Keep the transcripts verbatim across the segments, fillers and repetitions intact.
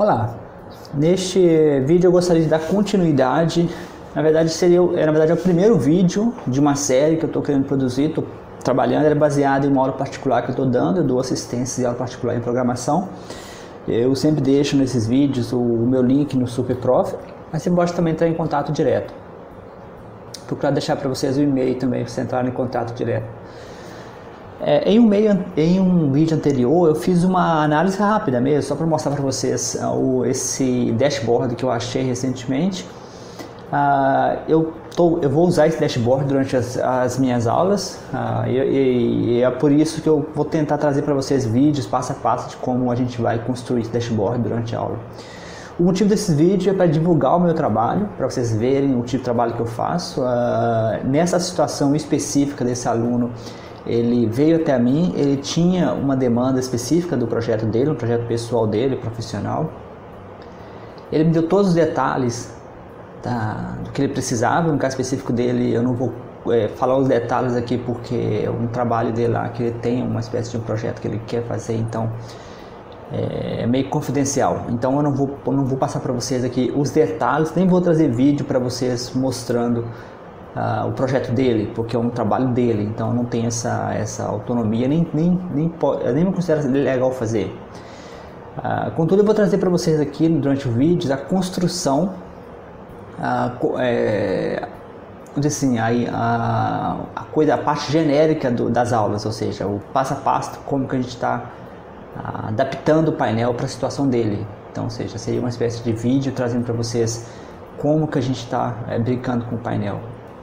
Olá, neste vídeo eu gostaria de dar continuidade. Na verdade, seria, é, na verdade é o primeiro vídeo de uma série que eu estou querendo produzir, estou trabalhando. Ele é baseado em uma aula particular que eu estou dando, eu dou assistência de aula particular em programação. Eu sempre deixo nesses vídeos o, o meu link no SuperProf, mas você pode também entrar em contato direto. Procurar deixar para vocês o e-mail também, para você entrar em contato direto. É, em, um meio, em um vídeo anterior eu fiz uma análise rápida mesmo, só para mostrar para vocês uh, o, esse dashboard que eu achei recentemente. Uh, eu, tô, eu vou usar esse dashboard durante as, as minhas aulas uh, e, e, e é por isso que eu vou tentar trazer para vocês vídeos passo a passo de como a gente vai construir esse dashboard durante a aula. O motivo desse vídeo é para divulgar o meu trabalho, para vocês verem o tipo de trabalho que eu faço. Uh, nessa situação específica desse aluno, ele veio até mim, ele tinha uma demanda específica do projeto dele, um projeto pessoal dele, profissional. Ele me deu todos os detalhes da, do que ele precisava. No caso específico dele, eu não vou é, falar os detalhes aqui porque é um trabalho dele lá, que ele tem uma espécie de um projeto que ele quer fazer, então é meio confidencial. Então eu não vou, eu não vou passar para vocês aqui os detalhes, nem vou trazer vídeo para vocês mostrando Uh, o projeto dele, porque é um trabalho dele, então não tem essa, essa autonomia, nem, nem, nem, eu nem me considero legal fazer. Uh, contudo, eu vou trazer para vocês aqui durante o vídeo a construção, uh, é, assim, a, a, a, coisa, a parte genérica do, das aulas, ou seja, o passo a passo, como que a gente está uh, adaptando o painel para a situação dele. Então, ou seja, seria uma espécie de vídeo trazendo para vocês como que a gente está é, brincando com o painel.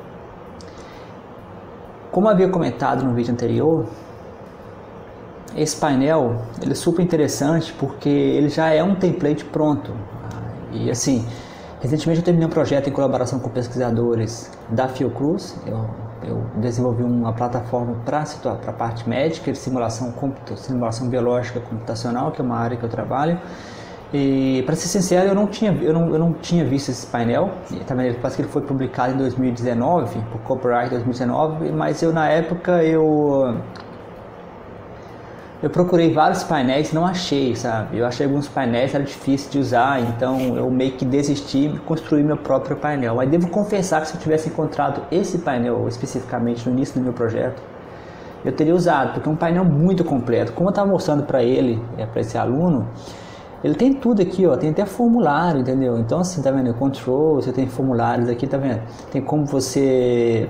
Como eu havia comentado no vídeo anterior, esse painel ele é super interessante porque ele já é um template pronto. E assim, recentemente eu terminei um projeto em colaboração com pesquisadores da Fiocruz. Eu, eu desenvolvi uma plataforma para a parte médica de simulação, simulação biológica computacional, que é uma área que eu trabalho. E para ser sincero, eu não tinha, eu não, eu não tinha visto esse painel. Também parece que ele foi publicado em dois mil e dezenove, por copyright dois mil e dezenove, mas eu na época eu eu procurei vários painéis e não achei, sabe? Eu achei alguns painéis, era difícil de usar, então eu meio que desisti e construí meu próprio painel. Mas devo confessar que se eu tivesse encontrado esse painel especificamente no início do meu projeto, eu teria usado, porque é um painel muito completo. Como eu estava mostrando para ele, é, para esse aluno, ele tem tudo aqui, ó, tem até formulário, entendeu? Então assim, tá vendo? Control, você tem formulários aqui, tá vendo? Tem como você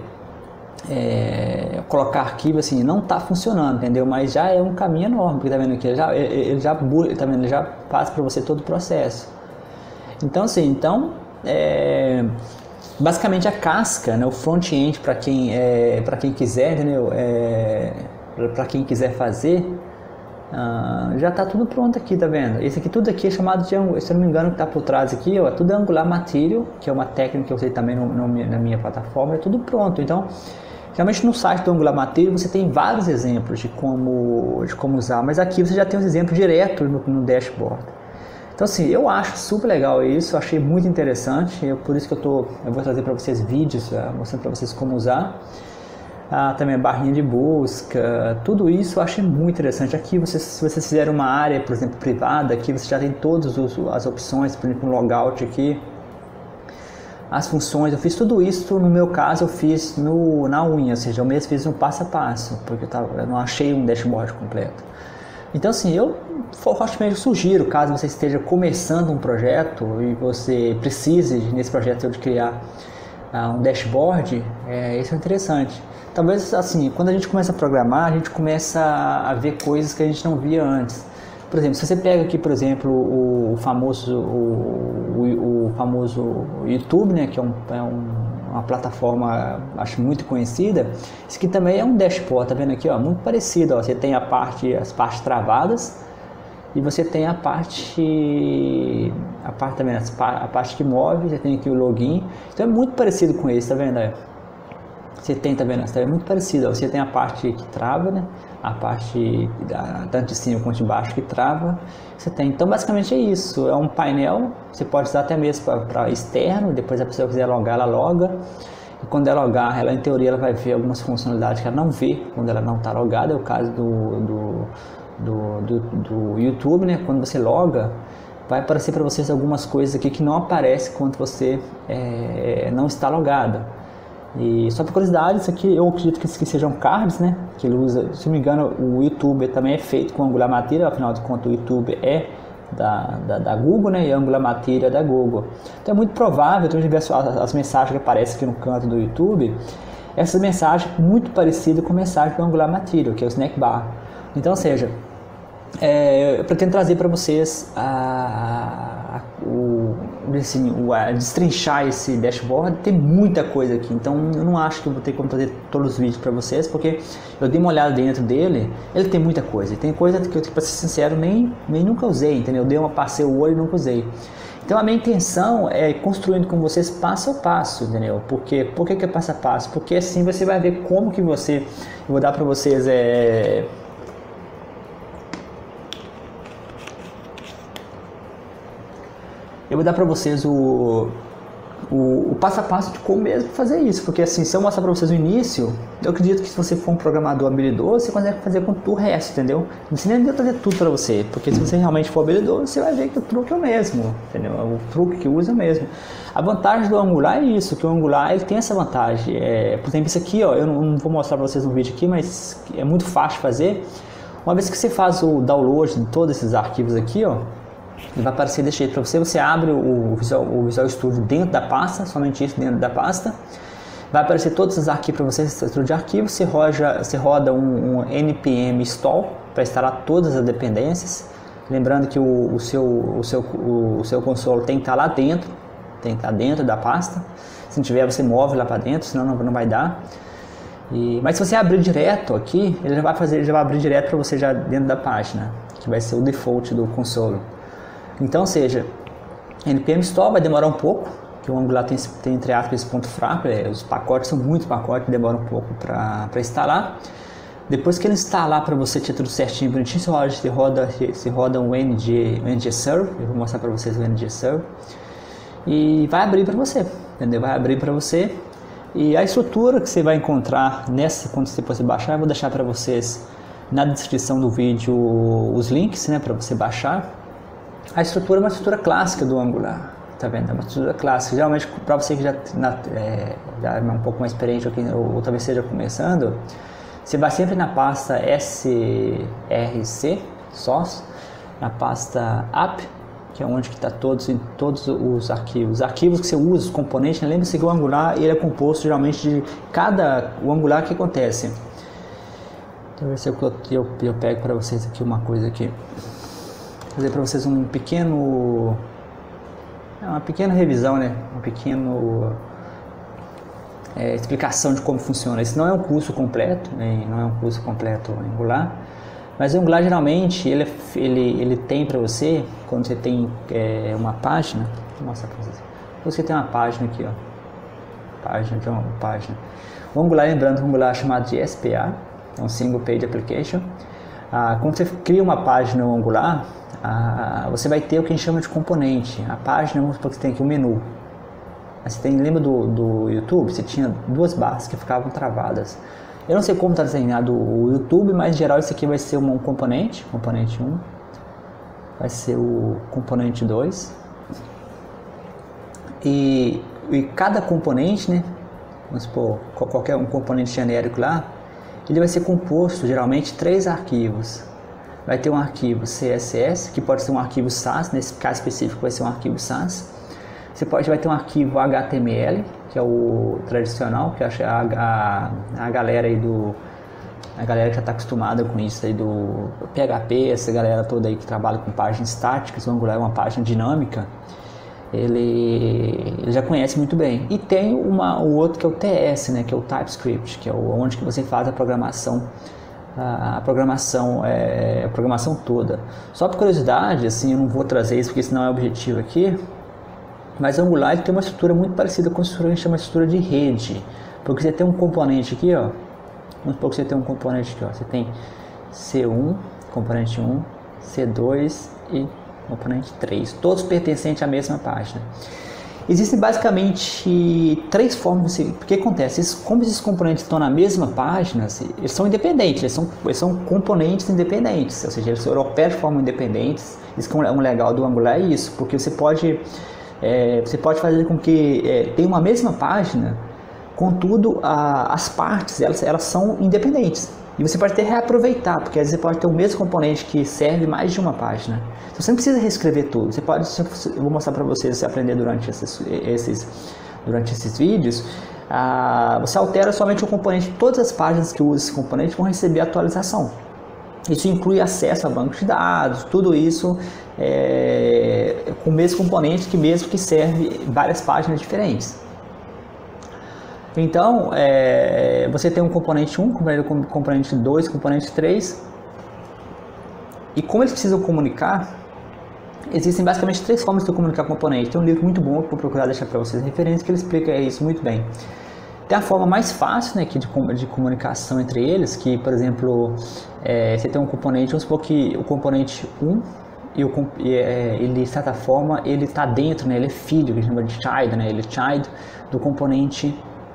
é, colocar arquivo, assim, não tá funcionando, entendeu? Mas já é um caminho enorme, porque tá vendo aqui? Ele já, ele já, tá vendo? Ele já passa para você todo o processo. Então assim, então, é, basicamente a casca, né, o front-end para quem, é, para quem quiser, entendeu? É, para quem quiser fazer, Uh, já está tudo pronto aqui, tá vendo? Esse aqui, tudo aqui é chamado de, se eu não me engano, que está por trás aqui, ó, tudo é Angular Material, que é uma técnica que eu usei também no, no, na minha plataforma, é tudo pronto. Então, realmente no site do Angular Material você tem vários exemplos de como, de como usar, mas aqui você já tem os exemplos direto no, no dashboard. Então assim, eu acho super legal isso, eu achei muito interessante, eu, por isso que eu, tô, eu vou trazer para vocês vídeos, uh, mostrando para vocês como usar. Ah, também a barrinha de busca, tudo isso eu achei muito interessante. Aqui, vocês, se vocês fizerem uma área, por exemplo, privada, aqui você já tem todas as opções, por exemplo, um logout aqui, as funções. Eu fiz tudo isso, no meu caso, eu fiz no, na unha, ou seja, eu mesmo fiz um passo a passo, porque eu, tava, eu não achei um dashboard completo. Então, assim, eu fortemente sugiro, caso você esteja começando um projeto e você precise, nesse projeto, de criar uh, um dashboard, é, isso é interessante. Talvez assim, quando a gente começa a programar, a gente começa a ver coisas que a gente não via antes. Por exemplo, se você pega aqui, por exemplo, o famoso, o, o, o famoso YouTube, né, que é, um, é um, uma plataforma, acho muito conhecida, isso aqui também é um dashboard, tá vendo aqui, ó, muito parecido, ó, você tem a parte, as partes travadas e você tem a parte, a parte também, a parte que move, você tem aqui o login, então é muito parecido com esse, tá vendo aí? Você tem, tá vendo? É muito parecido. Você tem a parte que trava, né? A parte da, tanto de cima quanto de baixo que trava. Você tem. Então, basicamente é isso. É um painel. Você pode usar até mesmo para externo. Depois a pessoa quiser logar, ela loga. E quando ela logar, ela em teoria ela vai ver algumas funcionalidades que ela não vê quando ela não está logada. É o caso do, do, do, do, do YouTube, né? Quando você loga, vai aparecer para vocês algumas coisas aqui que não aparecem quando você é, não está logado. E só por curiosidade, isso aqui eu acredito que, que sejam cards, né? Que ele usa, se não me engano, o YouTube também é feito com Angular Material, afinal de contas o YouTube é da, da, da Google, né? E Angular Material é da Google. Então é muito provável, então a gente vê as, as mensagens que aparecem aqui no canto do YouTube, essas mensagens muito parecidas com a mensagem do Angular Material, que é o Snack Bar. Então, ou seja, é, eu pretendo trazer para vocês a, a, o, assim, o, a destrinchar esse dashboard. Tem muita coisa aqui, então eu não acho que eu vou ter como trazer todos os vídeos para vocês, porque eu dei uma olhada dentro dele, ele tem muita coisa, tem coisa que eu, para ser sincero, nem, nem nunca usei, entendeu? Eu dei uma, passei o olho e nunca usei. Então a minha intenção é ir construindo com vocês passo a passo, entendeu? Porque, por que que é passo a passo? Porque assim você vai ver como que você, eu vou dar para vocês é, eu vou dar para vocês o, o, o passo a passo de como mesmo fazer isso, porque assim, se eu mostrar para vocês o início, eu acredito que se você for um programador habilidoso, você consegue fazer com o resto, entendeu? Não precisa nem trazer tudo para você, porque se você realmente for habilidoso, você vai ver que o truque é o mesmo, entendeu? O truque que usa é o mesmo. A vantagem do Angular é isso, que o Angular ele tem essa vantagem. É, por exemplo, isso aqui, ó, eu não, não vou mostrar para vocês no vídeo aqui, mas é muito fácil de fazer. Uma vez que você faz o download de todos esses arquivos aqui, ó, ele vai aparecer desse jeito para você. Você abre o Visual, o Visual Studio dentro da pasta, somente isso dentro da pasta. Vai aparecer todos os arquivos para você, esse estrutura de arquivos. Você roda, você roda um, um npm install para instalar todas as dependências. Lembrando que o, o, seu, o, seu, o, o seu console tem que estar lá dentro, tem que estar dentro da pasta. Se não tiver, você move lá para dentro, senão não, não vai dar. E, mas se você abrir direto aqui, ele já vai fazer, já vai abrir direto para você já dentro da página, que vai ser o default do console. Então, ou seja, npm install vai demorar um pouco, que o Angular tem, tem entre aspas esse ponto fraco, é, os pacotes são muitos pacotes, demora um pouco para instalar. Depois que ele instalar para você ter tudo certinho, bonitinho, você roda, você roda, você roda um N G, um N G Server, eu vou mostrar para vocês o N G Server, e vai abrir para você, entendeu? Vai abrir para você, e a estrutura que você vai encontrar nessa, quando você for baixar, eu vou deixar para vocês na descrição do vídeo os links, né, para você baixar. A estrutura é uma estrutura clássica do Angular, tá vendo? É uma estrutura clássica. Geralmente, para você que já, na, é, já é um pouco mais experiente ou, que, ou, ou talvez esteja começando, você vai sempre na pasta S R C, source, na pasta app, que é onde está todos, todos os arquivos. Os arquivos que você usa, os componentes, né? Lembre-se que o Angular ele é composto geralmente de cada... O Angular que acontece. Deixa eu ver se eu, eu, eu pego para vocês aqui uma coisa aqui. Fazer para vocês um pequeno, uma pequena revisão, né? Uma pequena é, explicação de como funciona. Esse não é um curso completo, né? Não é um curso completo Angular, mas o Angular geralmente ele, ele, ele tem para você, quando você tem é, uma página, vou mostrar para vocês. Você tem uma página aqui, ó, página aqui é uma página. O Angular, lembrando que o Angular é chamado de S P A, é um Single Page Application. Ah, quando você cria uma página no Angular, ah, você vai ter o que a gente chama de componente. A página, vamos supor que você tem aqui um menu. Você tem, lembra do, do YouTube? Você tinha duas barras que ficavam travadas. Eu não sei como está desenhado o YouTube, mas em geral isso aqui vai ser um componente, componente um. Vai ser o componente dois. E, e cada componente, né? Vamos supor, qualquer um componente genérico lá, ele vai ser composto geralmente de três arquivos. Vai ter um arquivo C S S, que pode ser um arquivo S A S, nesse caso específico vai ser um arquivo S A S. Você pode, vai ter um arquivo H T M L, que é o tradicional, que acho a, a, a galera aí do... A galera que já está acostumada com isso aí do P H P, essa galera toda aí que trabalha com páginas estáticas, o Angular é uma página dinâmica, ele, ele já conhece muito bem. E tem uma, o outro que é o T S, né, que é o TypeScript, que é o, onde que você faz a programação, a, a programação, é, a programação toda. Só por curiosidade, assim, eu não vou trazer isso porque esse não é o objetivo aqui, mas o Angular ele tem uma estrutura muito parecida com a estrutura que a gente chama de estrutura de rede, porque você tem um componente aqui, ó, vamos supor que você tem um componente aqui, ó, você tem C um, componente um, C dois e componente três, todos pertencentes à mesma página. Existem basicamente três formas, de, porque acontece, esses, como esses componentes estão na mesma página, eles são independentes, eles são, eles são componentes independentes, ou seja, eles operam de forma independente. Isso que é um legal do Angular é isso, porque você pode, é, você pode fazer com que é, tenha uma mesma página, contudo a, as partes elas, elas são independentes. E você pode até reaproveitar, porque às vezes você pode ter o mesmo componente que serve mais de uma página. Então você não precisa reescrever tudo. Você pode, eu vou mostrar para vocês, você aprender durante esses, esses, durante esses vídeos. Ah, você altera somente o componente, todas as páginas que usam esse componente vão receber atualização. Isso inclui acesso a banco de dados, tudo isso é, com o mesmo componente que mesmo que serve várias páginas diferentes. Então, é, você tem um componente um, componente dois, componente três, e como eles precisam comunicar, existem basicamente três formas de comunicar componente. Tem um livro muito bom que eu vou procurar deixar para vocês referência, que ele explica isso muito bem. Tem a forma mais fácil, né, que de, de comunicação entre eles, que, por exemplo, é, você tem um componente, vamos supor que o componente um, e o, e, é, ele, de certa forma, ele está dentro, né, ele é filho, que a gente chama de child, né, ele é child do componente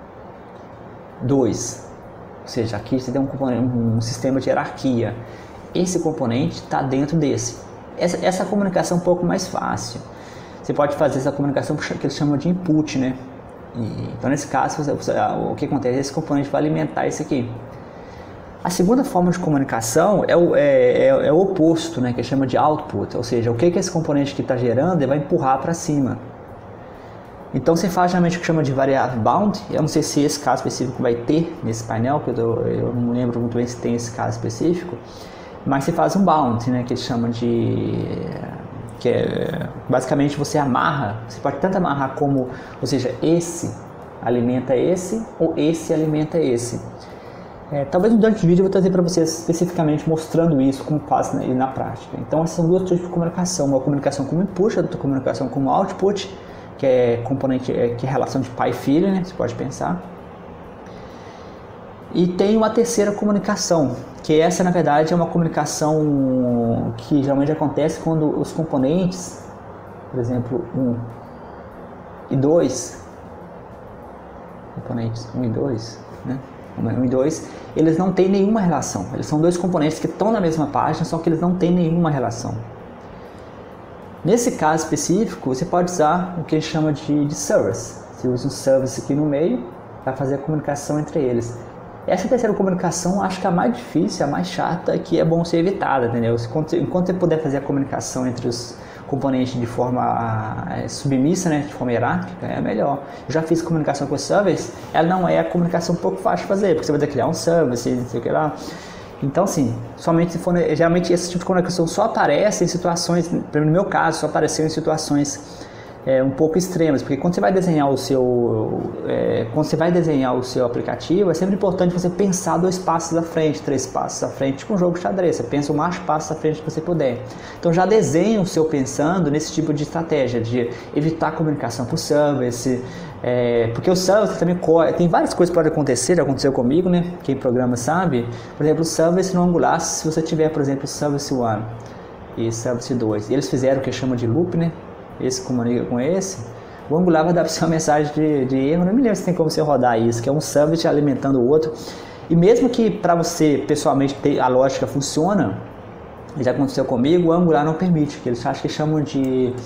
dois, ou seja, aqui você tem um, componente, um sistema de hierarquia, esse componente está dentro desse. Essa, essa comunicação é um pouco mais fácil, você pode fazer essa comunicação que eles chamam de input, né? E, então nesse caso, você, você, o que acontece? Esse componente vai alimentar isso aqui. A segunda forma de comunicação é o, é, é, é o oposto, né? Que chama de output, ou seja, o que, que esse componente que está gerando ele vai empurrar para cima. Então você faz geralmente o que chama de variável bound. Eu não sei se esse caso específico vai ter nesse painel, que eu, eu não lembro muito bem se tem esse caso específico, mas você faz um bound, né, que eles chamam de, que é basicamente você amarra, você pode tanto amarrar como, ou seja, esse alimenta esse ou esse alimenta esse. É, talvez durante o vídeo eu vou trazer para vocês especificamente mostrando isso, como faz na, na prática. Então essas são duas tipos de comunicação, uma comunicação como input, outra comunicação como output, que é componente, que é relação de pai e filho, né? Você pode pensar. E tem uma terceira comunicação, que essa na verdade é uma comunicação que geralmente acontece quando os componentes, por exemplo, um e dois, componentes um e dois, né? um e dois, eles não têm nenhuma relação. Eles são dois componentes que estão na mesma página, só que eles não têm nenhuma relação. Nesse caso específico, você pode usar o que a gente chama de, de service. Você usa um service aqui no meio para fazer a comunicação entre eles. Essa terceira comunicação, acho que é a mais difícil, a mais chata, que é bom ser evitada, entendeu? Enquanto, enquanto você puder fazer a comunicação entre os componentes de forma é, submissa, né, de forma hierárquica, é melhor. Eu já fiz comunicação com o service, ela não é a comunicação um pouco fácil de fazer, porque você vai ter que criar um service, não sei o que lá. Então, sim, somente se for, geralmente esse tipo de comunicação só aparece em situações, no meu caso, só apareceu em situações é, um pouco extremas, porque quando você vai desenhar o seu, é, quando você vai desenhar o seu aplicativo, é sempre importante você pensar dois passos à frente, três passos à frente, tipo um jogo de xadrez, você pensa o mais passos à frente que você puder. Então já desenha o seu pensando nesse tipo de estratégia, de evitar a comunicação por service, é, porque o service também tem várias coisas que podem acontecer, já aconteceu comigo, né? Quem programa sabe. Por exemplo, o service no Angular, se você tiver, por exemplo, service um e service dois, e eles fizeram o que chama de loop, né? Esse comunica com esse, o Angular vai dar para você uma mensagem de, de erro. Não me lembro se tem como você rodar isso, que é um service alimentando o outro. E mesmo que para você pessoalmente a lógica funciona, já aconteceu comigo, o Angular não permite, que eles acham que chamam de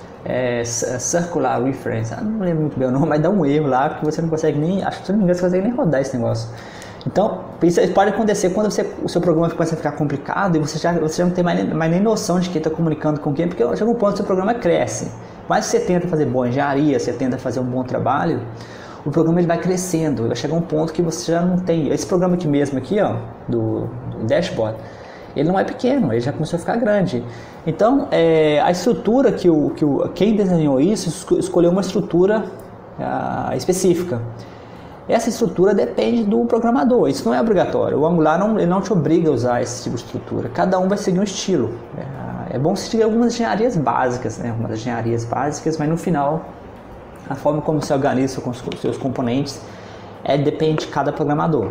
É, circular reference, ah, não lembro muito bem o nome, mas dá um erro lá que você não consegue nem, acho que se não me engano, você não consegue nem rodar esse negócio. Então, isso pode acontecer quando você, o seu programa começa a ficar complicado e você já, você já não tem mais, mais nem noção de quem está comunicando com quem, porque chega um ponto que o seu programa cresce. Mas se você tenta fazer boa engenharia, você tenta fazer um bom trabalho, o programa ele vai crescendo, vai chegar um ponto que você já não tem. Esse programa aqui mesmo, aqui, ó, do, do dashboard, ele não é pequeno, ele já começou a ficar grande. Então, é, a estrutura que, o, que o, quem desenhou isso escolheu uma estrutura uh, específica. Essa estrutura depende do programador, isso não é obrigatório. O Angular não, ele não te obriga a usar esse tipo de estrutura, cada um vai seguir um estilo. É, é bom seguir algumas engenharias básicas, né? Algumas engenharias básicas, mas no final, a forma como você organiza com os seus componentes é, depende de cada programador.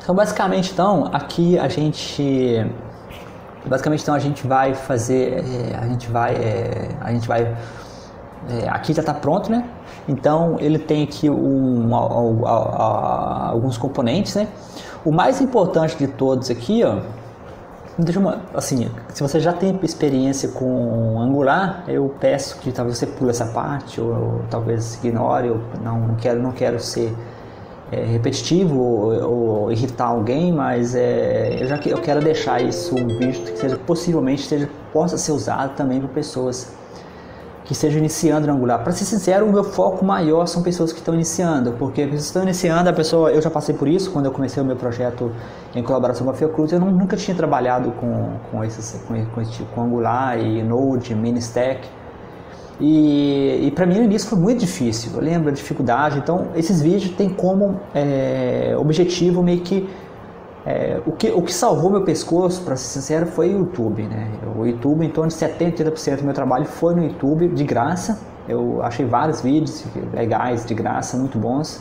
Então basicamente então aqui a gente basicamente então a gente vai fazer é, a gente vai é, a gente vai é, aqui já está pronto, né? Então ele tem aqui um, a, a, a, alguns componentes, né? O mais importante de todos aqui, ó, deixa uma, assim, se você já tem experiência com Angular, eu peço que talvez você pule essa parte ou, ou talvez ignore. Eu não, não quero não quero ser É, repetitivo ou, ou irritar alguém, mas é, eu já eu quero deixar isso um vídeo que seja possivelmente seja, possa ser usado também por pessoas que estejam iniciando no Angular. Para ser sincero, o meu foco maior são pessoas que estão iniciando, porque pessoas que estão iniciando, a pessoa, eu já passei por isso quando eu comecei o meu projeto em colaboração com a Fiocruz. Eu não, nunca tinha trabalhado com com esses com, com, esse tipo, com Angular e Node, Mini-Stack. E, e para mim no início foi muito difícil, eu lembro a dificuldade. Então esses vídeos têm como é, objetivo meio que, é, o que o que salvou meu pescoço, para ser sincero, foi o YouTube, né? O YouTube, em torno de setenta, oitenta por cento do meu trabalho foi no YouTube, de graça. Eu achei vários vídeos legais, de graça, muito bons.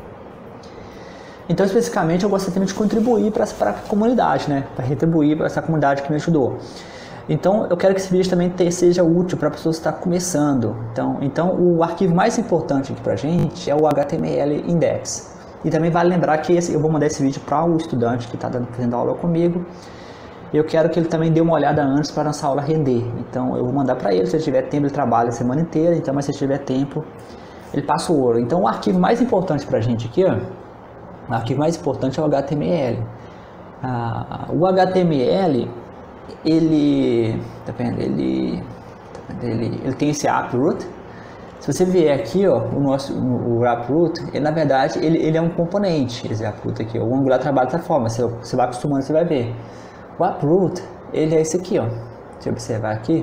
Então especificamente eu gostaria de contribuir para a comunidade, né? Para retribuir para essa comunidade que me ajudou. Então eu quero que esse vídeo também te, seja útil para pessoas que estão começando. Então, então o arquivo mais importante aqui para a gente é o H T M L index. E também vale lembrar que esse, eu vou mandar esse vídeo para o estudante que está fazendo aula comigo. Eu quero que ele também dê uma olhada antes para nossa aula render. Então eu vou mandar para ele, se ele tiver tempo ele trabalha a semana inteira, então, mas se ele tiver tempo ele passa o ouro. Então o arquivo mais importante para a gente aqui, ó, o arquivo mais importante é o H T M L. Ah, o H T M L ele, tá vendo? Ele, ele, ele tem esse uproot. Se você vier aqui, ó, o nosso o uproot, ele na verdade ele, ele é um componente. Esse uproot aqui, o Angular trabalha dessa forma. Você, você vai acostumando, você vai ver. O uproot, ele é esse aqui, ó. Deixa eu observar aqui.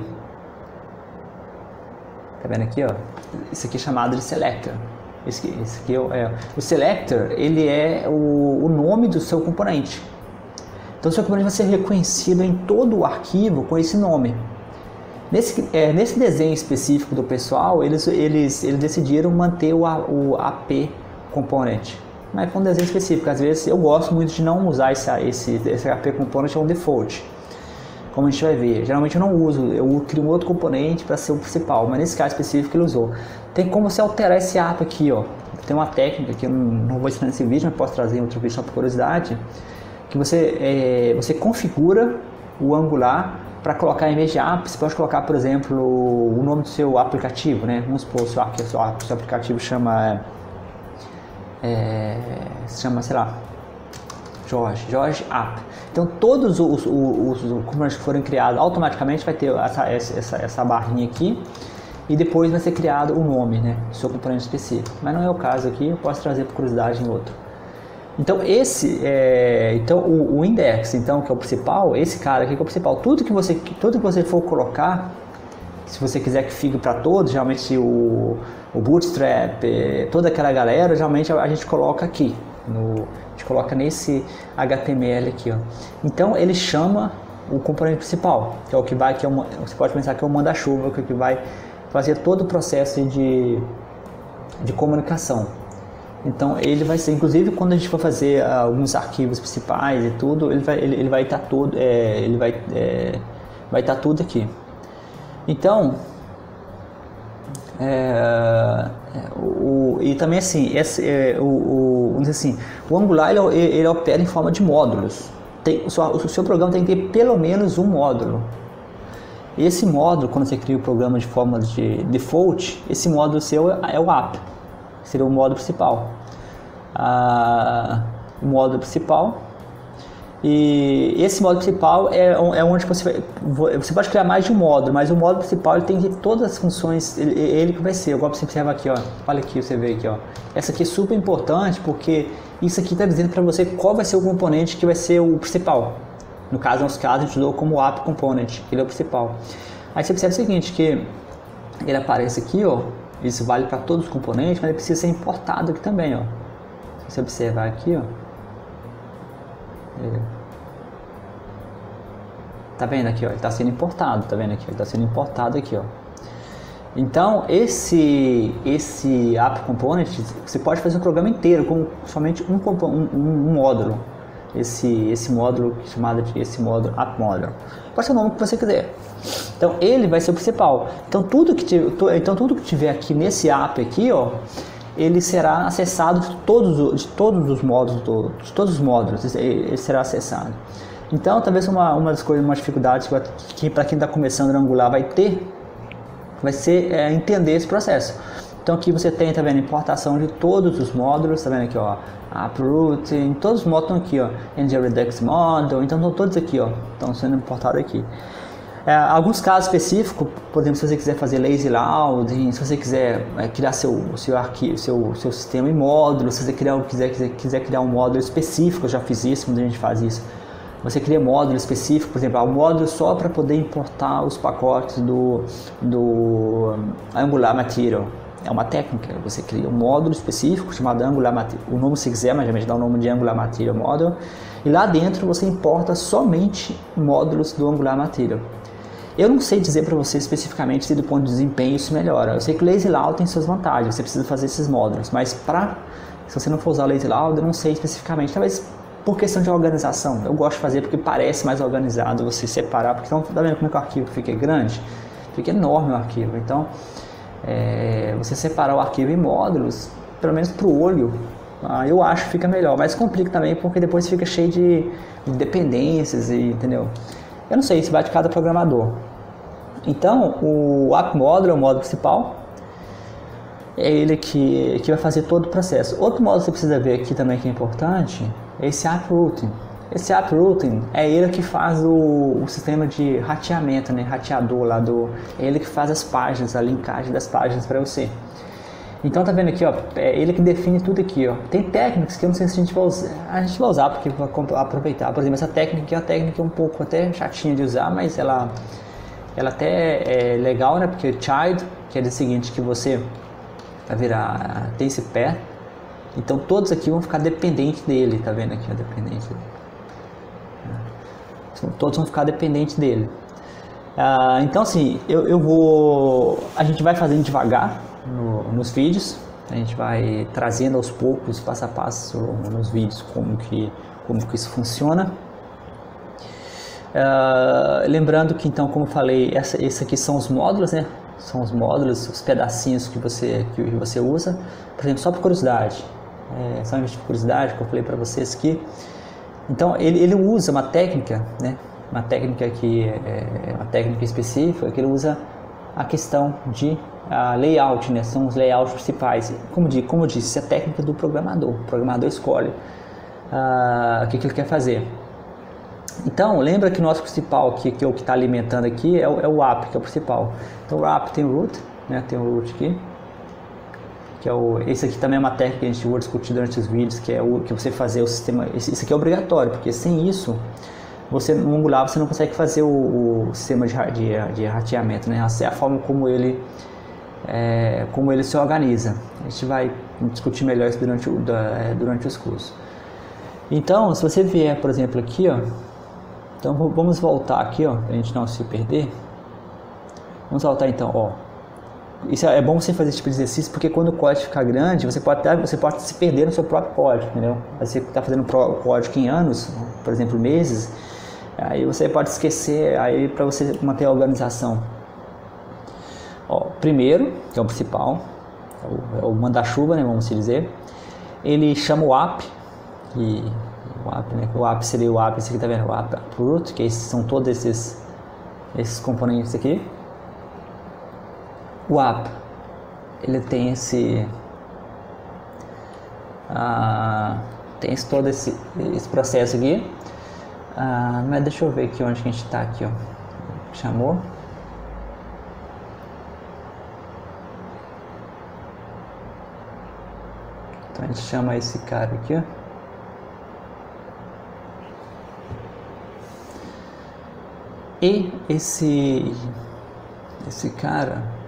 Tá vendo aqui, ó? Isso aqui é chamado de selector. Esse, esse aqui é, é o selector. Ele é o, o nome do seu componente. Então o seu componente vai ser reconhecido em todo o arquivo com esse nome. Nesse, é, nesse desenho específico do pessoal, eles, eles, eles decidiram manter o, o A P component. Mas foi um desenho específico. Às vezes eu gosto muito de não usar esse, esse, esse A P component como default. Como a gente vai ver. Geralmente eu não uso, eu crio um outro componente para ser o principal. Mas nesse caso específico ele usou. Tem como você alterar esse A P aqui, ó. Tem uma técnica que eu não, não vou ensinar nesse vídeo, mas posso trazer em outro vídeo só por curiosidade. Que você, é, você configura o Angular para colocar em vez de app. Você pode colocar, por exemplo, o nome do seu aplicativo, né? Vamos supor, o seu, seu, seu aplicativo chama, é, chama, sei lá, Jorge, Jorge App. Então todos os, os, os componentes que forem criados automaticamente vai ter essa, essa, essa barrinha aqui e depois vai ser criado o nome, né, do seu componente específico. Mas não é o caso aqui, eu posso trazer por curiosidade em outro. Então esse é, então o, o index, então que é o principal, esse cara aqui que é o principal. Tudo que você, tudo que você for colocar, se você quiser que fique para todos, geralmente o, o Bootstrap, toda aquela galera, geralmente a gente coloca aqui, no, a gente coloca nesse H T M L aqui, ó. Então ele chama o componente principal, que é o que vai, que é uma, você pode pensar que é o manda-chuva, que é o que vai fazer todo o processo de, de comunicação. Então ele vai ser, inclusive quando a gente for fazer uh, alguns arquivos principais e tudo, ele vai ele, ele vai estar tá todo, é, ele vai é, vai estar tá tudo aqui. Então, é, o, e também assim, esse, é, o, o, vamos dizer assim, o Angular ele, ele opera em forma de módulos. Tem, o, seu, o seu programa tem que ter pelo menos um módulo. Esse módulo, quando você cria o programa de forma de default, esse módulo seu é o app. Seria o módulo principal. Ah, o módulo principal. E esse módulo principal é, é onde você vai, você pode criar mais de um módulo, mas o módulo principal ele tem que ter todas as funções, ele, ele que vai ser. Igual você observa aqui, ó. Olha aqui, você vê aqui, ó. Essa aqui é super importante porque isso aqui está dizendo para você qual vai ser o componente que vai ser o principal. No caso, nos casos, a gente usou como app component, que ele é o principal. Aí você observa o seguinte, que ele aparece aqui, ó. Isso vale para todos os componentes, mas ele precisa ser importado aqui também, ó. Se você observar aqui, ó. É. Tá vendo aqui, ó? Ele está sendo importado, tá vendo aqui? Ele está sendo importado aqui, ó. Então, esse esse app component, você pode fazer o programa inteiro com somente um, um, um módulo. esse, esse módulo chamado de esse módulo app model. Pode ser o nome que você quiser. Então ele vai ser o principal. Então tudo que tiver, então tudo que tiver aqui nesse app aqui, ó, ele será acessado de todos, de todos os módulos, do, de todos os módulos, ele será acessado. Então talvez uma, uma das coisas, uma dificuldade que, que para quem está começando no Angular vai ter, vai ser é, entender esse processo. Então aqui você tem, tá vendo, importação de todos os módulos, tá vendo aqui, ó, Uproot, todos os módulos estão aqui, ó, N G Redux Model, então estão todos aqui, ó, estão sendo importados aqui. É, alguns casos específicos, por exemplo, se você quiser fazer lazy loading, se você quiser é, criar seu, seu arquivo, seu, seu sistema em módulos, se você criar, quiser, quiser, quiser criar um módulo específico, eu já fiz isso, muita gente faz isso. Você cria módulo específico, por exemplo, um módulo só para poder importar os pacotes do, do Angular Material. É uma técnica, você cria um módulo específico chamado Angular Material, o nome se quiser, mas geralmente dá o nome de Angular Material Model, e lá dentro você importa somente módulos do Angular Material. Eu não sei dizer para você especificamente se do ponto de desempenho isso melhora. Eu sei que o Lazy Load tem suas vantagens, você precisa fazer esses módulos, mas pra, se você não for usar o Lazy Load, eu não sei especificamente, talvez por questão de organização. Eu gosto de fazer porque parece mais organizado você separar, porque então, tá vendo como é que o arquivo fica grande? Fica enorme o arquivo, então é, você separar o arquivo em módulos, pelo menos para o olho, ah, eu acho que fica melhor, mas complica também porque depois fica cheio de, de dependências, e, entendeu? Eu não sei, isso vai de cada programador. Então, o app model é o módulo principal, é ele que, que vai fazer todo o processo. Outro módulo que você precisa ver aqui também que é importante é esse Uprooting. Esse Uprooting é ele que faz o, o sistema de rateamento, né? Rateador lá do, é ele que faz as páginas, a linkagem das páginas para você. Então tá vendo aqui, ó, é ele que define tudo aqui, ó. Tem técnicas que eu não sei se a gente vai usar, a gente vai usar porque vai aproveitar. Por exemplo, essa técnica aqui é uma técnica um pouco até chatinha de usar, mas ela, ela até é legal, né? Porque child quer dizer o seguinte, que você vai virar, tem esse pé, então todos aqui vão ficar dependentes dele, tá vendo aqui, ó, dependente dele. Todos vão ficar dependentes dele. Ah, então assim, eu, eu vou, a gente vai fazendo devagar no, nos vídeos, a gente vai trazendo aos poucos, passo a passo nos vídeos como que, como que isso funciona. Ah, lembrando que então, como eu falei, essa, esses aqui são os módulos, né? São os módulos, os pedacinhos que você, que você usa. Por exemplo, só por curiosidade, é, só por curiosidade que eu falei para vocês aqui. Então ele, ele usa uma técnica, né? Uma técnica que é uma técnica específica que ele usa a questão de a layout, né? São os layouts principais. Como, de, como eu disse, é a técnica do programador. O programador escolhe uh, o que, que ele quer fazer. Então, lembra que o nosso principal, que, que é o que está alimentando aqui, é o, é o app, que é o principal. Então, o app tem o root, né? Tem o root aqui. Que é o, esse aqui também é uma técnica que a gente vai discutir durante os vídeos, que é o que você fazer o sistema. Esse, esse aqui é obrigatório, porque sem isso, você no Angular você não consegue fazer o, o sistema de, de, de rateamento, né? Essa é a forma como ele, é, como ele se organiza. A gente vai discutir melhor isso durante, o, da, durante os cursos. Então, se você vier, por exemplo, aqui, ó, então vamos voltar aqui, ó, para a gente não se perder. Vamos voltar então, ó. Isso é bom você fazer esse tipo de exercício, porque quando o código ficar grande, você pode, até, você pode se perder no seu próprio código, entendeu? Você está fazendo código em anos, por exemplo, meses, aí você pode esquecer, aí para você manter a organização. Ó, primeiro, que é o principal, é o, é o manda-chuva, né, vamos dizer, ele chama o app, e o app, né, o app seria o app, esse aqui tá vendo, o app root, que esses, são todos esses, esses componentes aqui. O app, ele tem esse, ah, tem esse, todo esse, esse processo aqui, ah, mas deixa eu ver aqui onde que a gente está aqui, ó, chamou, então a gente chama esse cara aqui, ó, e esse, esse cara,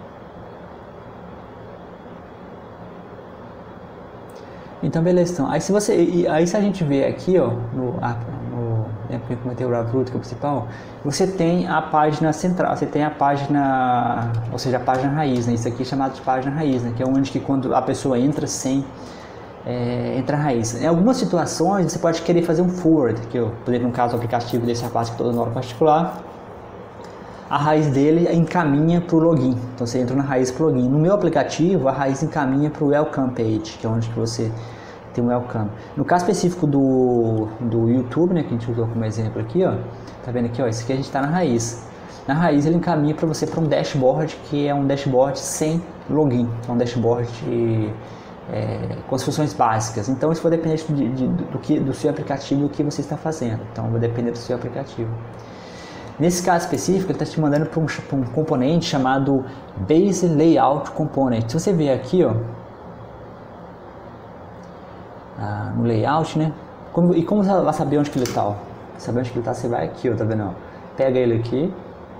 então beleza, então, aí se você, aí se a gente vê aqui, ó, no, no né, porque como tem o Uproot, que é o principal, você tem a página central, você tem a página, ou seja, a página raiz, né, isso aqui é chamado de página raiz, né, que é onde que quando a pessoa entra sem, é, entra a raiz. Em algumas situações você pode querer fazer um forward, que eu, por exemplo, no caso do aplicativo desse rapaz que estou dando aula particular, a raiz dele encaminha para o login. Então você entra na raiz para o login. No meu aplicativo, a raiz encaminha para o welcome page, que é onde que você tem um welcome. No caso específico do, do YouTube, né, que a gente usou como exemplo aqui, ó, tá vendo aqui, ó, isso aqui a gente está na raiz. Na raiz ele encaminha para você para um dashboard, que é um dashboard sem login, é um dashboard é, com as funções básicas. Então isso vai depender de, de, do, que, do seu aplicativo, do que você está fazendo. Então vai depender do seu aplicativo. Nesse caso específico, ele está te mandando para um, um componente chamado Base Layout Component. Se você ver aqui, ó, ah, no layout, né? Como, e como você vai saber onde que ele está? Saber onde que ele está, você vai aqui, ó, tá vendo? Ó, pega ele aqui,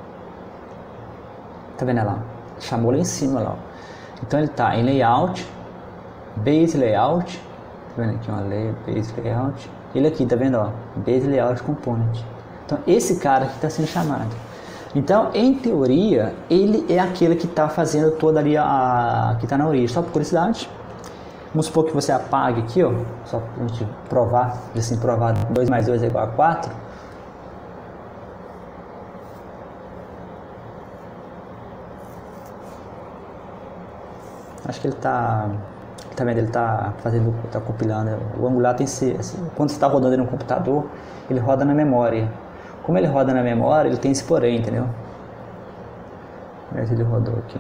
tá vendo lá? Chamou lá em cima, lá. Ó. Então ele está em Layout, Base Layout, tá vendo aqui, ó, Base Layout. Ele aqui, tá vendo? Ó, Base Layout Component. Então, esse cara que está sendo chamado. Então, em teoria, ele é aquele que está fazendo toda ali a... que está na origem. Só por curiosidade, vamos supor que você apague aqui, ó, só para a gente provar, assim, provar dois mais dois é igual a quatro. Acho que ele está... Tá vendo? Ele está fazendo, está compilando. O Angular tem esse... Quando você está rodando ele no computador, ele roda na memória. Como ele roda na memória, ele tem esse porém, entendeu? Mas ele rodou aqui.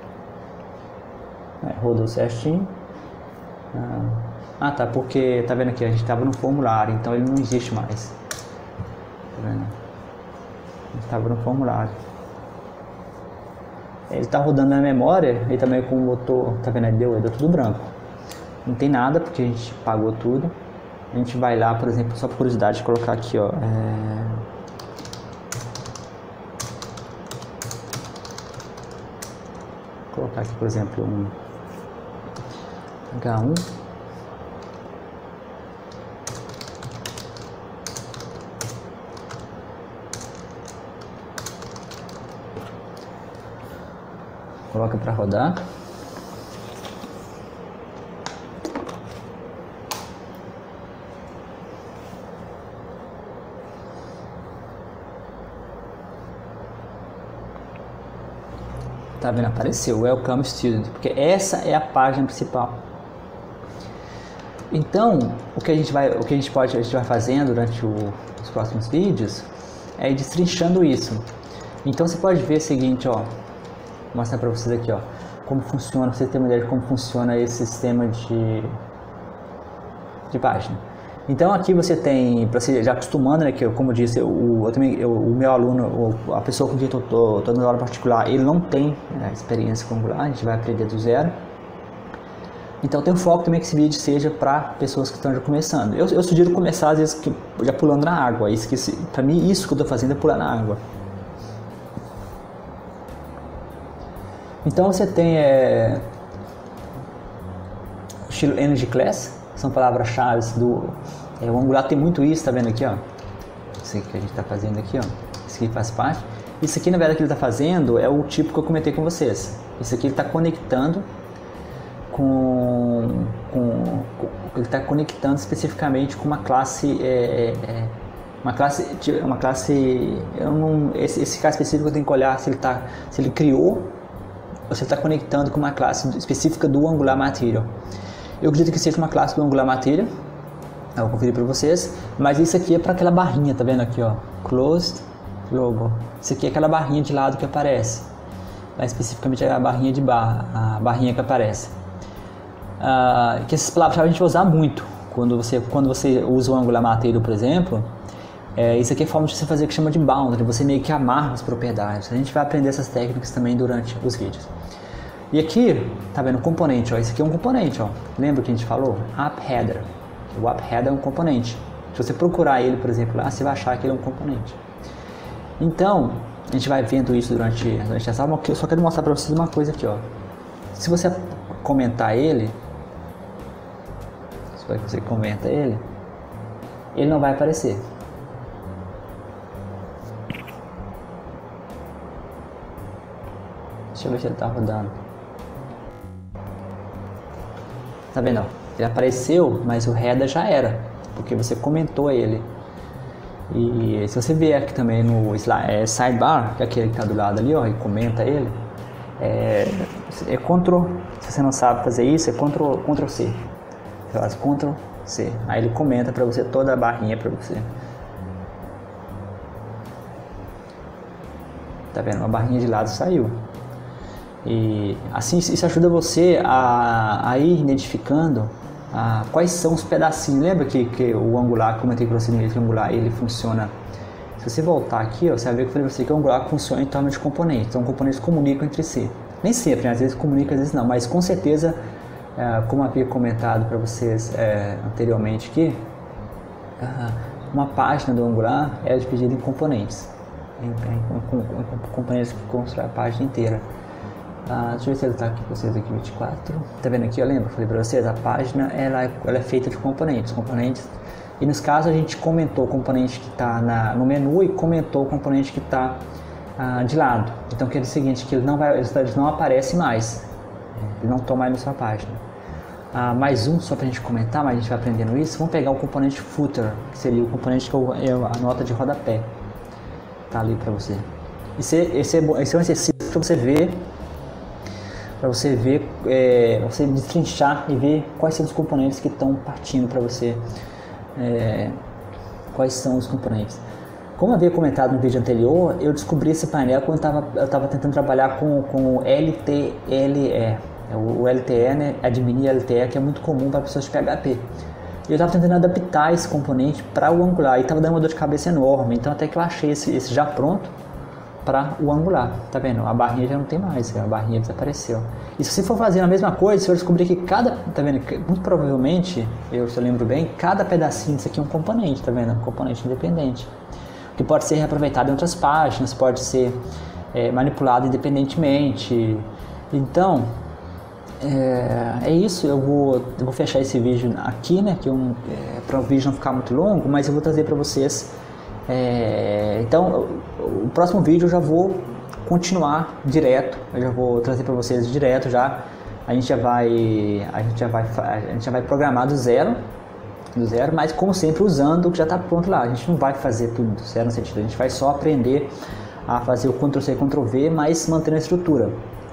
É, rodou certinho. Ah, ah, tá, porque, tá vendo aqui, a gente estava no formulário, então ele não existe mais. Tá vendo? A gente estava no formulário. Ele está rodando na memória, e também com o motor, tá vendo? Deu, deu tudo branco. Não tem nada, porque a gente pagou tudo. A gente vai lá, por exemplo, só por curiosidade, colocar aqui, ó. É... Colocar aqui, por exemplo, um H um. Coloca para rodar. Tá vendo? Apareceu Welcome Student, porque essa é a página principal. Então, o que a gente vai, o que a gente pode, a gente vai fazendo durante o, os próximos vídeos é ir destrinchando isso. Então você pode ver o seguinte, ó, vou mostrar para vocês aqui, ó, como funciona, pra você ter uma ideia de como funciona esse sistema de de página. Então aqui você tem, para você já acostumando, né, que eu, como eu disse, o, eu também, eu, o meu aluno, a pessoa com quem eu estou dando aula particular, ele não tem né, experiência com Angular, a gente vai aprender do zero. Então tem um foco também que esse vídeo seja para pessoas que estão já começando. Eu, eu sugiro começar às vezes que, já pulando na água, isso que para mim isso que eu estou fazendo é pular na água. Então você tem é, o estilo Energy Class, são palavras-chave do... É, o Angular tem muito isso, tá vendo aqui, ó? Isso aqui que a gente tá fazendo aqui, ó. Isso aqui faz parte. Isso aqui, na verdade, que ele tá fazendo é o tipo que eu comentei com vocês. Isso aqui ele tá conectando com... com, com ele tá conectando especificamente com uma classe... É, é, uma classe... Uma classe... Eu não, esse, esse caso específico eu tenho que olhar se ele, tá, se ele criou ou se ele tá conectando com uma classe específica do Angular Material. Eu acredito que seja uma classe do Angular Material. Eu vou conferir para vocês. Mas isso aqui é para aquela barrinha, tá vendo aqui, ó? Closed Logo. Isso aqui é aquela barrinha de lado que aparece. Lá especificamente é a barrinha de barra, a barrinha que aparece. Ah, que essas palavras-chave a gente vai usar muito. Quando você, quando você usa o Angular Material, por exemplo, é, isso aqui é a forma de você fazer o que chama de boundary. Você meio que amarra as propriedades. A gente vai aprender essas técnicas também durante os vídeos. E aqui, tá vendo o componente, ó, esse aqui é um componente, ó. Lembra que a gente falou? App Header. O App Header é um componente. Se você procurar ele, por exemplo, lá, você vai achar que ele é um componente. Então, a gente vai vendo isso durante, durante essa aula, eu só quero mostrar para vocês uma coisa aqui, ó. Se você comentar ele, se você comenta ele, ele não vai aparecer. Deixa eu ver se ele tá rodando. Tá vendo? Ó? Ele apareceu, mas o header já era, porque você comentou ele. E se você vier aqui também no é, sidebar, que é aquele que está do lado ali, ó, e comenta ele, é, é Ctrl, se você não sabe fazer isso, é Ctrl, Ctrl C. Você faz Ctrl C. Aí ele comenta para você toda a barrinha para você. Tá vendo? Uma barrinha de lado saiu. E assim isso ajuda você a, a ir identificando a, quais são os pedacinhos. Lembra que, que o angular, como eu comentei com você no início, que o angular ele funciona. Se você voltar aqui, ó, você vai ver que eu falei para você que o angular funciona em torno de componentes. Então, componentes comunicam entre si. Nem sempre, né? Às vezes comunicam, às vezes não. Mas com certeza, é, como eu havia comentado para vocês é, anteriormente aqui, uma página do angular é dividida em componentes. Em, em, em, em componentes que constroem a página inteira. Ah, deixa eu ver se ele está aqui com vocês aqui, vinte e quatro. Tá vendo aqui? Eu lembro, falei para vocês, a página ela, ela é feita de componentes. Componentes. E nos casos a gente comentou o componente que está no menu e comentou o componente que está ah, de lado. Então quer dizer o seguinte, que ele não vai, eles não aparecem mais. Ele não toma mais na sua página. Ah, mais um, só para a gente comentar, mas a gente vai aprendendo isso. Vamos pegar o componente footer, que seria o componente que eu, eu, a nota de rodapé. Tá ali para você. Esse, esse, é, esse é um exercício para você ver, para você ver, é, você destrinchar e ver quais são os componentes que estão partindo para você. É, quais são os componentes. Como eu havia comentado no vídeo anterior, eu descobri esse painel quando eu estava tentando trabalhar com, com o L T L E. O, o L T E, né, Admin L T E, que é muito comum para pessoas de P H P. Eu estava tentando adaptar esse componente para o Angular e estava dando uma dor de cabeça enorme. Então até que eu achei esse, esse já pronto para o Angular. Tá vendo? A barrinha já não tem mais, a barrinha desapareceu. E se você for fazer a mesma coisa, você vai descobrir que cada, tá vendo? Muito provavelmente, eu se eu lembro bem, cada pedacinho disso aqui é um componente, tá vendo? Um componente independente. Que pode ser reaproveitado em outras páginas, pode ser é, manipulado independentemente. Então, é, é isso. Eu vou, eu vou fechar esse vídeo aqui, né? Que um, é, para o vídeo não ficar muito longo, mas eu vou trazer para vocês. É, então, o próximo vídeo eu já vou continuar direto, eu já vou trazer para vocês direto já. A gente já vai, a gente já vai, a gente já vai programar do zero, do zero, mas como sempre usando o que já está pronto lá. A gente não vai fazer tudo do zero no sentido, a gente vai só aprender a fazer o Ctrl C, Ctrl V, mas mantendo a estrutura.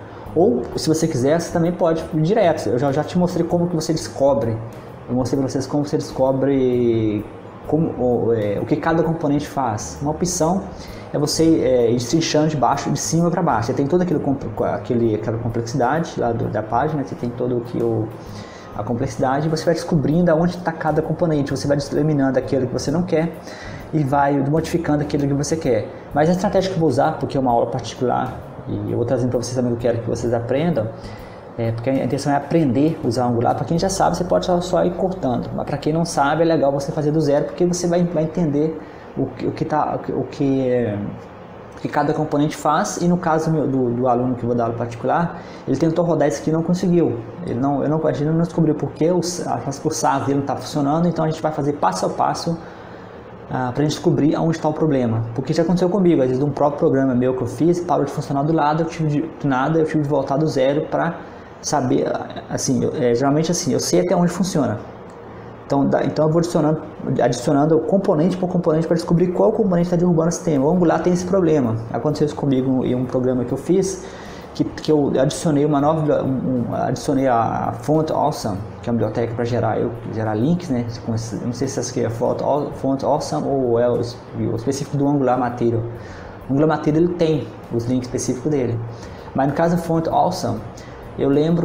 Ou, se você quiser, você também pode ir direto. Eu já, já te mostrei como que você descobre. Eu mostrei para vocês como você descobre como, o, é, o que cada componente faz. Uma opção é você é, ir destrinchando de baixo, de cima para baixo. Você tem toda aquele, aquele, aquela complexidade lá do, da página, você tem todo que o, a complexidade, e você vai descobrindo aonde está cada componente. Você vai eliminando aquele que você não quer e vai modificando aquele que você quer. Mas a estratégia que eu vou usar, porque é uma aula particular, e eu vou trazendo para vocês também o que eu quero que vocês aprendam, é, porque a intenção é aprender a usar o Angular. Para quem já sabe, você pode só, só ir cortando, mas para quem não sabe, é legal você fazer do zero, porque você vai, vai entender o, o, que tá, o, que, é, o que cada componente faz. E no caso do, do, do aluno que eu vou dar aula particular, ele tentou rodar isso aqui e não conseguiu. Ele não, eu não, a gente não descobriu porque o, o S A S dele não está funcionando, então a gente vai fazer passo a passo Ah, para a gente descobrir aonde está o problema. Porque já aconteceu comigo, às vezes um próprio programa meu que eu fiz parou de funcionar do lado, eu tive de, do nada, eu tive de voltar do zero para saber, assim, eu, é, geralmente assim, eu sei até onde funciona. Então, da, então eu vou adicionando, adicionando componente por componente para descobrir qual componente está derrubando o sistema. O Angular tem esse problema. Aconteceu isso comigo em um programa que eu fiz, que, que eu adicionei uma nova, um, um, adicionei a Font Awesome, que é uma biblioteca para gerar, eu, gerar links, né? Eu não sei se essa aqui é Font, Font Awesome ou é o, o específico do Angular Material. O Angular Material ele tem os links específicos dele. Mas no caso do Font Awesome, eu lembro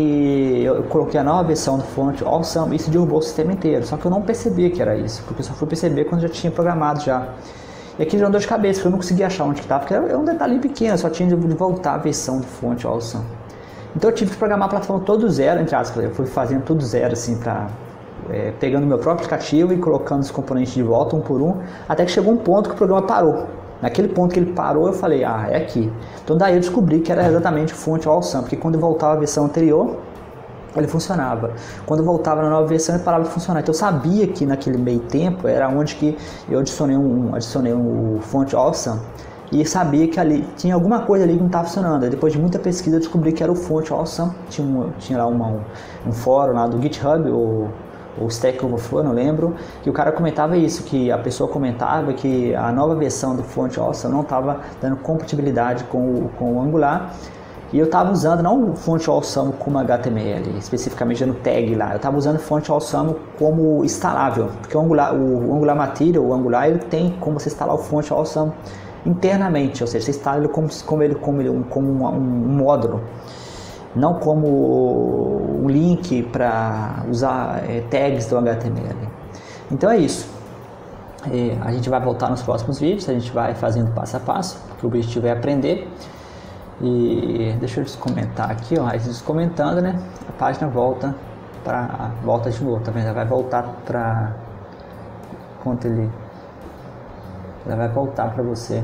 que eu coloquei a nova versão do Font Awesome e isso derrubou o sistema inteiro. Só que eu não percebi que era isso, porque eu só fui perceber quando já tinha programado já. E aqui já uma dor de cabeça, porque eu não conseguia achar onde estava, porque era um detalhe pequeno, eu só tinha de voltar a versão do Font Awesome. Então eu tive que programar a plataforma todo zero, entre aspas, eu fui fazendo tudo zero, assim, pra, é, pegando o meu próprio aplicativo e colocando os componentes de volta, um por um, até que chegou um ponto que o programa parou. Naquele ponto que ele parou, eu falei, ah, é aqui. Então daí eu descobri que era exatamente o Font Awesome, porque quando eu voltava a versão anterior, ele funcionava. Quando eu voltava na nova versão, ele parava de funcionar. Então eu sabia que naquele meio tempo era onde que eu adicionei um, adicionei um Font Awesome e sabia que ali tinha alguma coisa ali que não estava funcionando. Aí, depois de muita pesquisa, eu descobri que era o Font Awesome. Tinha, um, tinha lá uma, um, um fórum lá do GitHub, ou o Stack Overflow, não lembro, que o cara comentava isso, que a pessoa comentava que a nova versão do Font Awesome não estava dando compatibilidade com o, com o Angular. E eu estava usando não o Font Awesome como H T M L, especificamente no tag lá, eu estava usando o Font Awesome como instalável, porque o Angular, o Angular Material, o Angular, ele tem como você instalar o Font Awesome internamente, ou seja, você instala ele como, como, ele, como, ele, como um, um módulo, não como um link para usar é, tags do H T M L. Então é isso. É, a gente vai voltar nos próximos vídeos, a gente vai fazendo passo a passo, porque o objetivo é aprender. E deixa eu comentar aqui, ó, eles comentando, né? A página volta para volta de novo, tá vendo? Ela vai voltar para quanto ele ela vai voltar para você.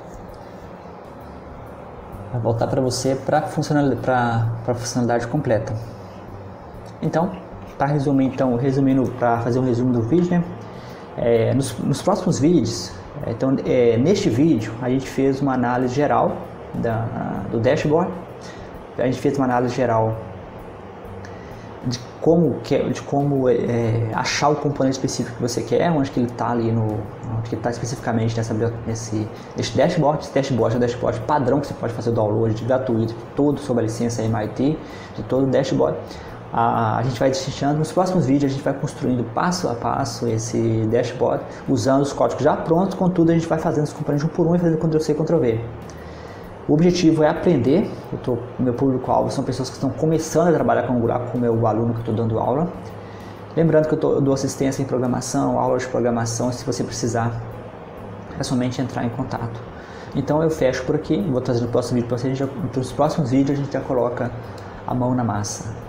Vai voltar para você para funcionalidade para para funcionalidade completa. Então, para resumir, então, resumindo, para fazer um resumo do vídeo, né? É, nos, nos próximos vídeos, é, então, é, neste vídeo a gente fez uma análise geral Da, do dashboard. A gente fez uma análise geral de como, de como é, achar o componente específico que você quer, onde que ele está ali no, onde que ele está especificamente nessa, nesse, nesse dashboard. Esse dashboard é um dashboard padrão que você pode fazer o download de gratuito, todo sob a licença M I T, de todo o dashboard. A, a gente vai destrinchando, nos próximos vídeos a gente vai construindo passo a passo esse dashboard, usando os códigos já prontos, contudo a gente vai fazendo os componentes um por um e fazendo Ctrl C, Ctrl V. O objetivo é aprender. Eu tô, meu público-alvo são pessoas que estão começando a trabalhar com Angular, como é o aluno que eu estou dando aula. Lembrando que eu, tô, eu dou assistência em programação, aulas de programação, se você precisar, é somente entrar em contato. Então eu fecho por aqui, vou trazer no próximo vídeo para vocês, nos próximos vídeos a gente já coloca a mão na massa.